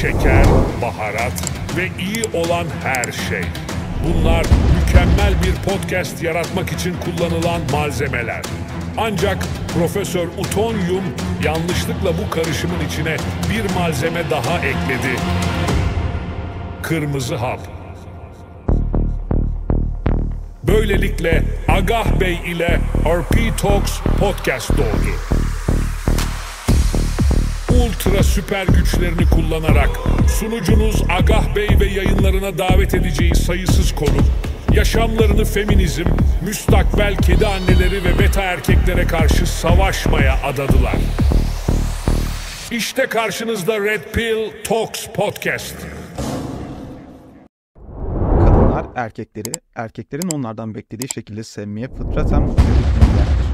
şeker, baharat ve iyi olan her şey. Bunlar mükemmel bir podcast yaratmak için kullanılan malzemeler. Ancak Profesör Utonyum yanlışlıkla bu karışımın içine bir malzeme daha ekledi. Kırmızı hap. Böylelikle Agah Bey ile RP Talks podcast doğdu. Ultra süper güçlerini kullanarak sunucunuz Agah Bey ve yayınlarına davet edeceği sayısız konuk, yaşamlarını feminizm, müstakbel kedi anneleri ve beta erkeklere karşı savaşmaya adadılar. İşte karşınızda Red Pill Talks Podcast. Kadınlar erkekleri, erkeklerin onlardan beklediği şekilde sevmeye fıtraten mutluluk duyarlar.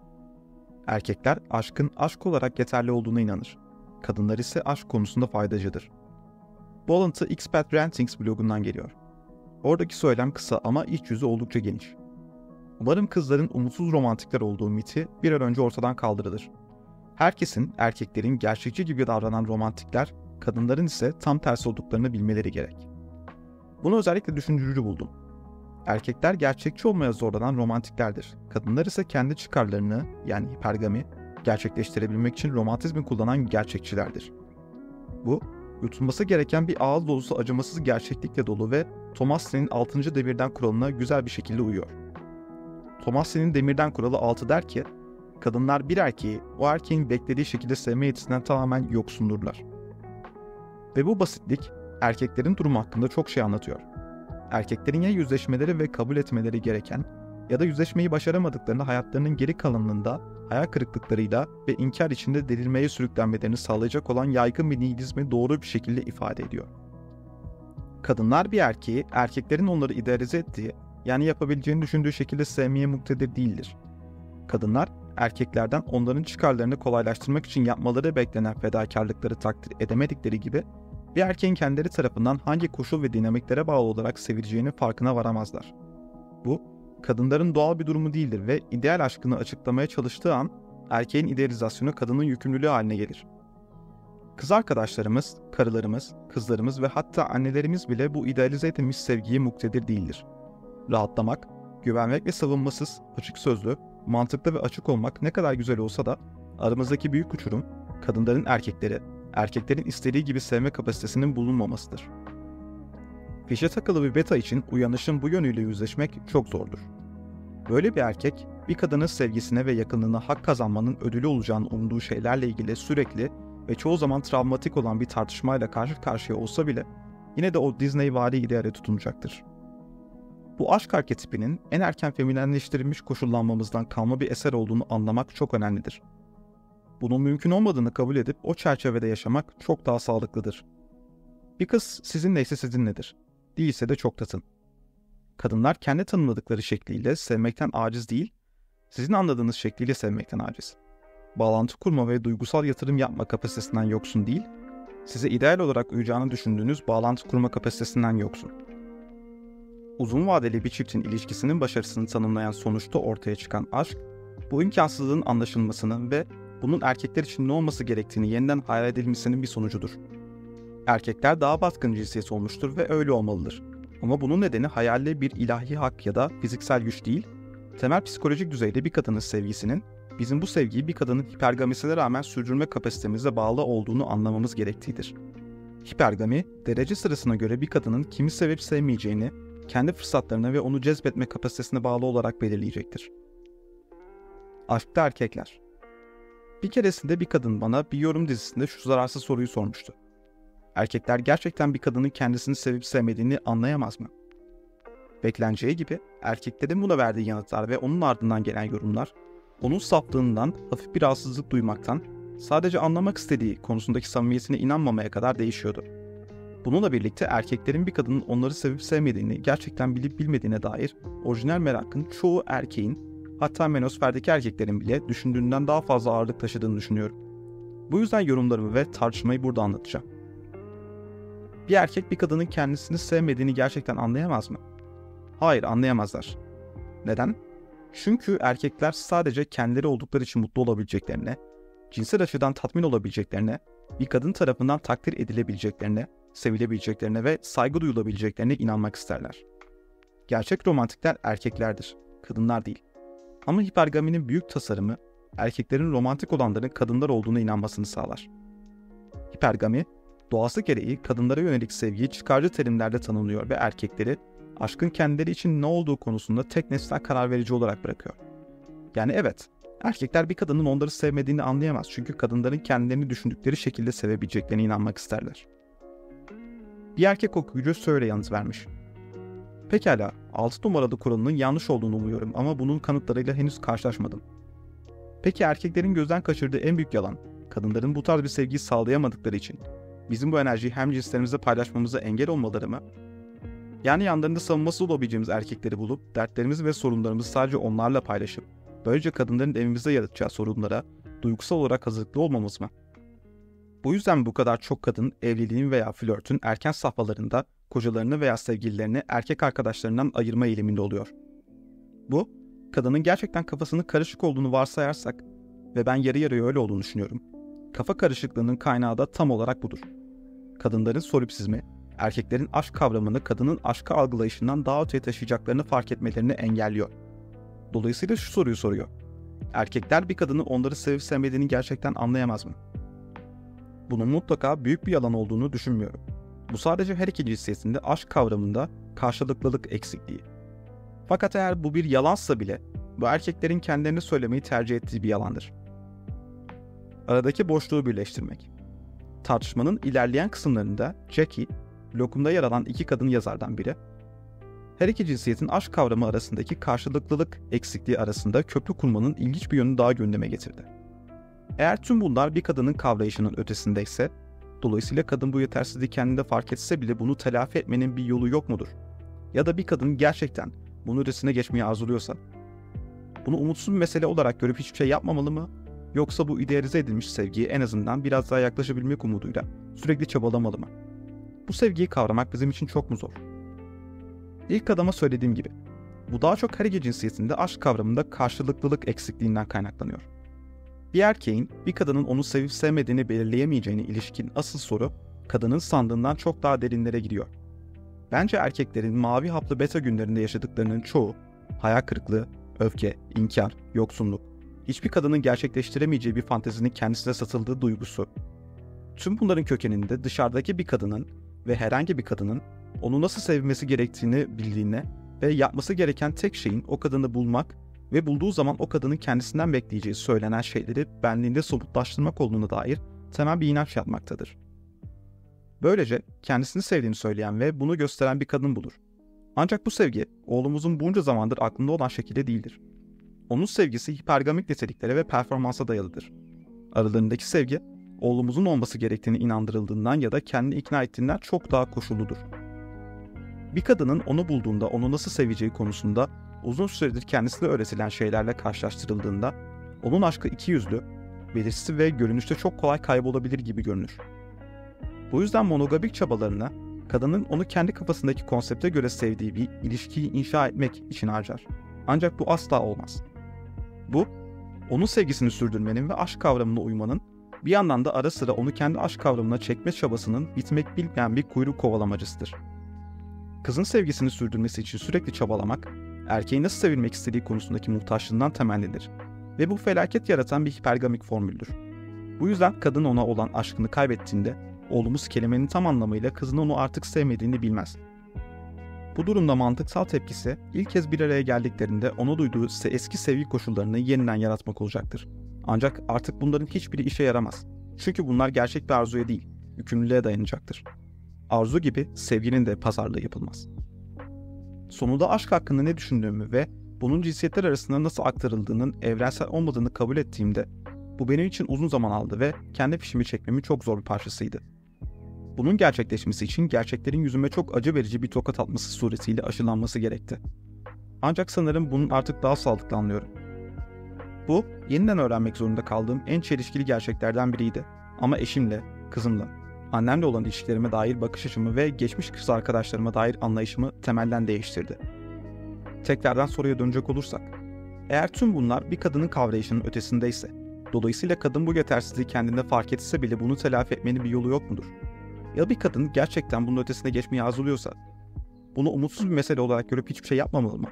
Erkekler aşkın aşk olarak yeterli olduğuna inanır. Kadınlar ise aşk konusunda faydacıdır. Bu alıntı Expat Rantings blogundan geliyor. Oradaki söylem kısa ama iç yüzü oldukça geniş. Umarım kızların umutsuz romantikler olduğu miti bir an önce ortadan kaldırılır. Herkesin, erkeklerin gerçekçi gibi davranan romantikler, kadınların ise tam tersi olduklarını bilmeleri gerek. Bunu özellikle düşündürücü buldum. Erkekler gerçekçi olmaya zorlanan romantiklerdir. Kadınlar ise kendi çıkarlarını, yani hipergami, gerçekleştirebilmek için romantizmi kullanan gerçekçilerdir. Bu, yutulması gereken bir ağız dolusu acımasız gerçeklikle dolu ve Thomas'ın 6. demirden kuralına güzel bir şekilde uyuyor. Thomas'ın demirden kuralı 6 der ki, kadınlar bir erkeği o erkeğin beklediği şekilde sevme yetisinden tamamen yoksundurlar. Ve bu basitlik, erkeklerin durumu hakkında çok şey anlatıyor. Erkeklerin ya yüzleşmeleri ve kabul etmeleri gereken ya da yüzleşmeyi başaramadıklarında hayatlarının geri kalanında hayal kırıklıklarıyla ve inkar içinde delirmeye sürüklenmelerini sağlayacak olan yaygın bir nihilizmi doğru bir şekilde ifade ediyor. Kadınlar bir erkeği, erkeklerin onları idealize ettiği, yani yapabileceğini düşündüğü şekilde sevmeye muktedir değildir. Kadınlar, erkeklerden onların çıkarlarını kolaylaştırmak için yapmaları beklenen fedakarlıkları takdir edemedikleri gibi, bir erkeğin kendileri tarafından hangi koşul ve dinamiklere bağlı olarak sevileceğinin farkına varamazlar. Bu, kadınların doğal bir durumu değildir ve ideal aşkını açıklamaya çalıştığı an, erkeğin idealizasyonu kadının yükümlülüğü haline gelir. Kız arkadaşlarımız, karılarımız, kızlarımız ve hatta annelerimiz bile bu idealize edilmiş sevgiye muktedir değildir. Rahatlamak, güvenmek ve savunmasız, açık sözlü, mantıklı ve açık olmak ne kadar güzel olsa da, aramızdaki büyük uçurum, kadınların erkeklerin istediği gibi sevme kapasitesinin bulunmamasıdır. Fişe takılı bir beta için uyanışın bu yönüyle yüzleşmek çok zordur. Böyle bir erkek, bir kadının sevgisine ve yakınlığına hak kazanmanın ödülü olacağını umduğu şeylerle ilgili sürekli ve çoğu zaman travmatik olan bir tartışmayla karşı karşıya olsa bile, yine de o Disney-vari ideale tutunacaktır. Bu aşk arketipinin en erken feminenleştirilmiş koşullanmamızdan kalma bir eser olduğunu anlamak çok önemlidir. Bunun mümkün olmadığını kabul edip o çerçevede yaşamak çok daha sağlıklıdır. Bir kız sizinleyse sizinledir. Değilse de çok tatın. Kadınlar kendi tanımladıkları şekliyle sevmekten aciz değil, sizin anladığınız şekliyle sevmekten aciz. Bağlantı kurma ve duygusal yatırım yapma kapasitesinden yoksun değil, size ideal olarak uyacağını düşündüğünüz bağlantı kurma kapasitesinden yoksun. Uzun vadeli bir çiftin ilişkisinin başarısını tanımlayan sonuçta ortaya çıkan aşk, bu imkansızlığın anlaşılmasının ve bunun erkekler için ne olması gerektiğini yeniden hayal edilmesinin bir sonucudur. Erkekler daha baskın cinsiyet olmuştur ve öyle olmalıdır. Ama bunun nedeni hayalli bir ilahi hak ya da fiziksel güç değil, temel psikolojik düzeyde bir kadının sevgisinin, bizim bu sevgiyi bir kadının hipergamisine rağmen sürdürme kapasitemize bağlı olduğunu anlamamız gerektiğidir. Hipergami, derece sırasına göre bir kadının kimi sevip sevmeyeceğini, kendi fırsatlarına ve onu cezbetme kapasitesine bağlı olarak belirleyecektir. Aşkta erkekler. Bir keresinde bir kadın bana bir yorum dizisinde şu zararsız soruyu sormuştu. Erkekler gerçekten bir kadının kendisini sevip sevmediğini anlayamaz mı? Bekleneceği gibi erkeklerin buna verdiği yanıtlar ve onun ardından gelen yorumlar, onun saflığından hafif bir rahatsızlık duymaktan, sadece anlamak istediği konusundaki samimiyetine inanmamaya kadar değişiyordu. Bununla birlikte erkeklerin bir kadının onları sevip sevmediğini gerçekten bilip bilmediğine dair orijinal merakın çoğu erkeğin, hatta menosferdeki erkeklerin bile düşündüğünden daha fazla ağırlık taşıdığını düşünüyorum. Bu yüzden yorumlarımı ve tartışmayı burada anlatacağım. Bir erkek bir kadının kendisini sevmediğini gerçekten anlayamaz mı? Hayır, anlayamazlar. Neden? Çünkü erkekler sadece kendileri oldukları için mutlu olabileceklerine, cinsel açıdan tatmin olabileceklerine bir kadın tarafından takdir edilebileceklerine, sevilebileceklerine ve saygı duyulabileceklerine inanmak isterler. Gerçek romantikler erkeklerdir, kadınlar değil. Ama hipergaminin büyük tasarımı, erkeklerin romantik olanların kadınlar olduğuna inanmasını sağlar. Hipergami, doğası gereği kadınlara yönelik sevgiyi çıkarcı terimlerle tanımlıyor ve erkekleri, aşkın kendileri için ne olduğu konusunda tek nesnel karar verici olarak bırakıyor. Yani evet, erkekler bir kadının onları sevmediğini anlayamaz çünkü kadınların kendilerini düşündükleri şekilde sevebileceklerine inanmak isterler. Bir erkek okuyucu şöyle yanıt vermiş. Pekala, 6 numaralı kuralının yanlış olduğunu umuyorum ama bunun kanıtlarıyla henüz karşılaşmadım. Peki erkeklerin gözden kaçırdığı en büyük yalan, kadınların bu tarz bir sevgiyi sağlayamadıkları için bizim bu enerjiyi hem cinslerimizle paylaşmamıza engel olmaları mı? Yani yanlarında savunmasız olabileceğimiz erkekleri bulup dertlerimizi ve sorunlarımızı sadece onlarla paylaşıp böylece kadınların evimizde yaratacağı sorunlara duygusal olarak hazırlıklı olmamız mı? Bu yüzden bu kadar çok kadın evliliğin veya flörtün erken safhalarında kocalarını veya sevgililerini erkek arkadaşlarından ayırma eğiliminde oluyor. Bu, kadının gerçekten kafasının karışık olduğunu varsayarsak ve ben yarı yarıya öyle olduğunu düşünüyorum. Kafa karışıklığının kaynağı da tam olarak budur. Kadınların solipsizmi, erkeklerin aşk kavramını kadının aşkı algılayışından daha öteye taşıyacaklarını fark etmelerini engelliyor. Dolayısıyla şu soruyu soruyor. Erkekler bir kadının onları sevip sevmediğini gerçekten anlayamaz mı? Bunun mutlaka büyük bir yalan olduğunu düşünmüyorum. Bu sadece her iki cinsiyetinde aşk kavramında karşılıklılık eksikliği. Fakat eğer bu bir yalansa bile bu erkeklerin kendilerini söylemeyi tercih ettiği bir yalandır. Aradaki boşluğu birleştirmek. Tartışmanın ilerleyen kısımlarında Jackie, Lokum'da yer alan iki kadın yazardan biri, her iki cinsiyetin aşk kavramı arasındaki karşılıklılık eksikliği arasında köprü kurmanın ilginç bir yönünü daha gündeme getirdi. Eğer tüm bunlar bir kadının kavrayışının ötesindeyse, dolayısıyla kadın bu yetersizliği kendinde fark etse bile bunu telafi etmenin bir yolu yok mudur? Ya da bir kadın gerçekten bunun ötesine geçmeyi arzuluyorsa, bunu umutsuz bir mesele olarak görüp hiçbir şey yapmamalı mı? Yoksa bu idealize edilmiş sevgiye en azından biraz daha yaklaşabilmek umuduyla sürekli çabalamalı mı? Bu sevgiyi kavramak bizim için çok mu zor? İlk adama söylediğim gibi, bu daha çok her iki cinsiyetinde aşk kavramında karşılıklılık eksikliğinden kaynaklanıyor. Bir erkeğin bir kadının onu sevip sevmediğini belirleyemeyeceğine ilişkin asıl soru, kadının sandığından çok daha derinlere gidiyor. Bence erkeklerin mavi haplı beta günlerinde yaşadıklarının çoğu, hayal kırıklığı, öfke, inkar, yoksunluk, hiçbir kadının gerçekleştiremeyeceği bir fantezinin kendisine satıldığı duygusu. Tüm bunların kökeninde dışarıdaki bir kadının ve herhangi bir kadının onu nasıl sevmesi gerektiğini bildiğine ve yapması gereken tek şeyin o kadını bulmak ve bulduğu zaman o kadının kendisinden bekleyeceği söylenen şeyleri benliğinde somutlaştırmak olduğuna dair temel bir inanç yatmaktadır. Böylece kendisini sevdiğini söyleyen ve bunu gösteren bir kadın bulur. Ancak bu sevgi oğlumuzun bunca zamandır aklında olan şekilde değildir. Onun sevgisi hipergamik niteliklere ve performansa dayalıdır. Aralarındaki sevgi, oğlumuzun olması gerektiğini inandırıldığından ya da kendini ikna ettiğinden çok daha koşulludur. Bir kadının onu bulduğunda onu nasıl seveceği konusunda uzun süredir kendisine öğretilen şeylerle karşılaştırıldığında onun aşkı ikiyüzlü, belirsiz ve görünüşte çok kolay kaybolabilir gibi görünür. Bu yüzden monogamik çabalarını kadının onu kendi kafasındaki konsepte göre sevdiği bir ilişkiyi inşa etmek için harcar. Ancak bu asla olmaz. Bu, onun sevgisini sürdürmenin ve aşk kavramına uymanın, bir yandan da ara sıra onu kendi aşk kavramına çekme çabasının bitmek bilmeyen bir kuyruk kovalamacasıdır. Kızın sevgisini sürdürmesi için sürekli çabalamak, erkeğin nasıl sevilmek istediği konusundaki muhtaçlığından temellidir ve bu felaket yaratan bir hipergamik formüldür. Bu yüzden kadın ona olan aşkını kaybettiğinde, oğlumuz kelimenin tam anlamıyla kızın onu artık sevmediğini bilmez. Bu durumda mantıksal tepkisi ilk kez bir araya geldiklerinde ona duyduğu eski sevgi koşullarını yeniden yaratmak olacaktır. Ancak artık bunların hiçbiri işe yaramaz. Çünkü bunlar gerçek bir arzuya değil, yükümlülüğe dayanacaktır. Arzu gibi sevginin de pazarlığı yapılmaz. Sonunda aşk hakkında ne düşündüğümü ve bunun cinsiyetler arasında nasıl aktarıldığının evrensel olmadığını kabul ettiğimde bu benim için uzun zaman aldı ve kendi fişimi çekmemin çok zor bir parçasıydı. Bunun gerçekleşmesi için gerçeklerin yüzüme çok acı verici bir tokat atması suretiyle aşılanması gerekti. Ancak sanırım bunun artık daha sağlıklı anlıyorum. Bu, yeniden öğrenmek zorunda kaldığım en çelişkili gerçeklerden biriydi. Ama eşimle, kızımla, annemle olan ilişkilerime dair bakış açımı ve geçmiş kız arkadaşlarıma dair anlayışımı temelden değiştirdi. Tekrardan soruya dönecek olursak, eğer tüm bunlar bir kadının kavrayışının ötesindeyse, Dolayısıyla kadın bu yetersizliği kendinde fark etse bile bunu telafi etmenin bir yolu yok mudur? Ya bir kadın gerçekten bunun ötesine geçmeyi arzuluyorsa, bunu umutsuz bir mesele olarak görüp hiçbir şey yapmamalı mı?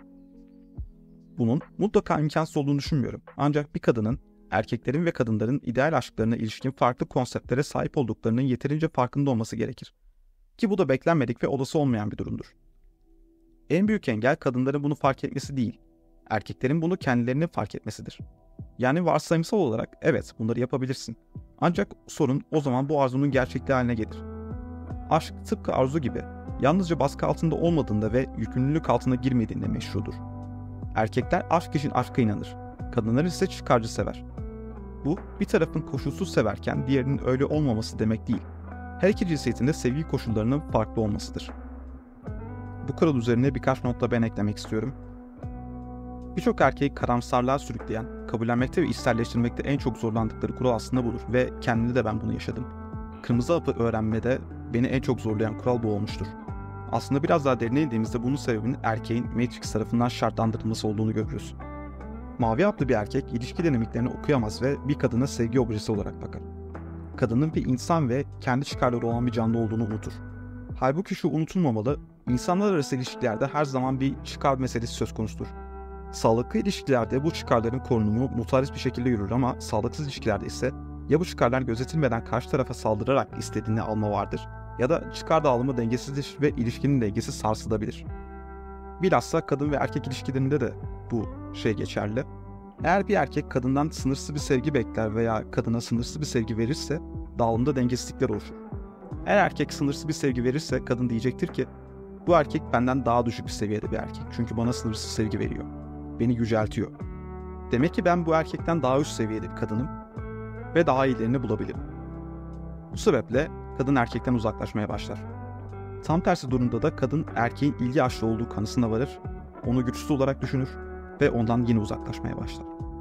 Bunun mutlaka imkansız olduğunu düşünmüyorum. Ancak bir kadının, erkeklerin ve kadınların ideal aşklarına ilişkin farklı konseptlere sahip olduklarının yeterince farkında olması gerekir. Ki bu da beklenmedik ve olası olmayan bir durumdur. En büyük engel kadınların bunu fark etmesi değil, erkeklerin bunu kendilerinin fark etmesidir. Yani varsayımsal olarak evet bunları yapabilirsin. Ancak sorun o zaman bu arzunun gerçekliği haline gelir. Aşk tıpkı arzu gibi yalnızca baskı altında olmadığında ve yükümlülük altına girmediğinde meşrudur. Erkekler aşk için aşka inanır, kadınlar ise çıkarcı sever. Bu bir tarafın koşulsuz severken diğerinin öyle olmaması demek değil. Her iki cinsiyetin de sevgi koşullarının farklı olmasıdır. Bu kural üzerine birkaç notla ben eklemek istiyorum. Birçok erkeği karamsarlığa sürükleyen, kabullenmekte ve içselleştirmekte en çok zorlandıkları kural aslında budur ve kendimde de ben bunu yaşadım. Kırmızı hapı öğrenmede beni en çok zorlayan kural bu olmuştur. Aslında biraz daha derine indiğimizde bunun sebebinin erkeğin Matrix tarafından şartlandırılması olduğunu görürüz. Mavi haplı bir erkek ilişki dinamiklerini okuyamaz ve bir kadına sevgi objesi olarak bakar. Kadının bir insan ve kendi çıkarları olan bir canlı olduğunu unutur. Halbuki şu unutulmamalı, insanlar arası ilişkilerde her zaman bir çıkar meselesi söz konusudur. Sağlıklı ilişkilerde bu çıkarların korunumu mutualist bir şekilde yürür ama sağlıksız ilişkilerde ise ya bu çıkarlar gözetilmeden karşı tarafa saldırarak istediğini alma vardır ya da çıkar dağılımı dengesizleşir ve ilişkinin dengesi sarsılabilir. Bilhassa kadın ve erkek ilişkilerinde de bu geçerli. Eğer bir erkek kadından sınırsız bir sevgi bekler veya kadına sınırsız bir sevgi verirse dağılımda dengesizlikler oluşur. Eğer erkek sınırsız bir sevgi verirse kadın diyecektir ki bu erkek benden daha düşük bir seviyede bir erkek çünkü bana sınırsız sevgi veriyor. Beni yüceltiyor. Demek ki ben bu erkekten daha üst seviyede bir kadınım ve daha iyilerini bulabilirim. Bu sebeple kadın erkekten uzaklaşmaya başlar. Tam tersi durumda da kadın erkeğin ilgi açlı olduğu kanısına varır, onu güçsüz olarak düşünür ve ondan yine uzaklaşmaya başlar.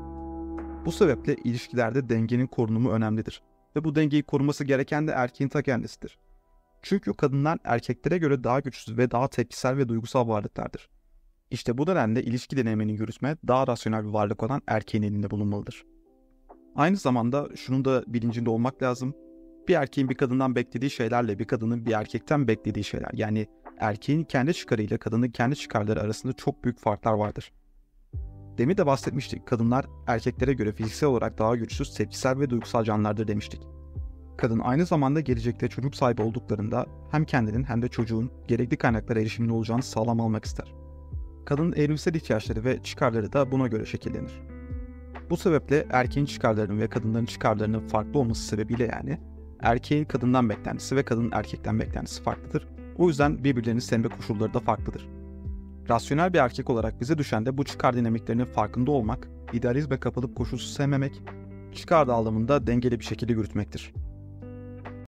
Bu sebeple ilişkilerde dengenin korunumu önemlidir ve bu dengeyi koruması gereken de erkeğin ta kendisidir. Çünkü kadınlar erkeklere göre daha güçsüz ve daha tepkisel ve duygusal varlıklardır. İşte bu nedenle ilişki deneyimini yürütme daha rasyonel bir varlık olan erkeğin elinde bulunmalıdır. Aynı zamanda şunun da bilincinde olmak lazım. Bir erkeğin bir kadından beklediği şeylerle bir kadının bir erkekten beklediği şeyler, yani erkeğin kendi çıkarıyla kadının kendi çıkarları arasında çok büyük farklar vardır. Demin de bahsetmiştik, kadınlar erkeklere göre fiziksel olarak daha güçsüz, tepkisel ve duygusal canlılardır demiştik. Kadın aynı zamanda gelecekte çocuk sahibi olduklarında hem kendinin hem de çocuğun gerekli kaynaklara erişimli olacağını sağlam almak ister. Kadının evrimsel ihtiyaçları ve çıkarları da buna göre şekillenir. Bu sebeple erkeğin çıkarlarının ve kadınların çıkarlarının farklı olması sebebiyle yani erkeğin kadından beklentisi ve kadının erkekten beklentisi farklıdır. O yüzden birbirlerini sevme koşulları da farklıdır. Rasyonel bir erkek olarak bize düşen de bu çıkar dinamiklerinin farkında olmak, idealizme kapılıp koşulsuz sevmemek, çıkar dağılımında dengeli bir şekilde yürütmektir.